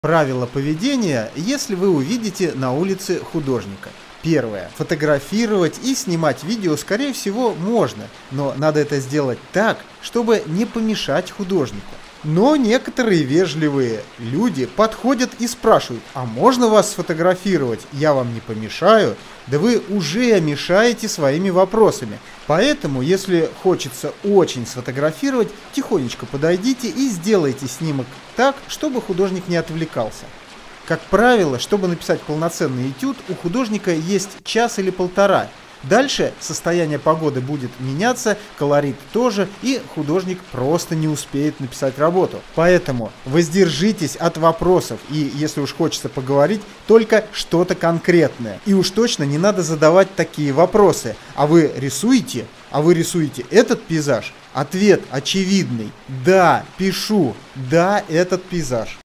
Правила поведения, если вы увидите на улице художника. Первое. Фотографировать и снимать видео, скорее всего, можно, но надо это сделать так, чтобы не помешать художнику. Но некоторые вежливые люди подходят и спрашивают: а можно вас сфотографировать? Я вам не помешаю? Да вы уже мешаете своими вопросами. Поэтому, если хочется очень сфотографировать, тихонечко подойдите и сделайте снимок так, чтобы художник не отвлекался. Как правило, чтобы написать полноценный этюд, у художника есть час или полтора. Дальше состояние погоды будет меняться, колорит тоже, и художник просто не успеет написать работу. Поэтому воздержитесь от вопросов, и если уж хочется поговорить, только что-то конкретное. И уж точно не надо задавать такие вопросы. А вы рисуете? А вы рисуете этот пейзаж? Ответ очевидный. Да, пишу. Да, этот пейзаж.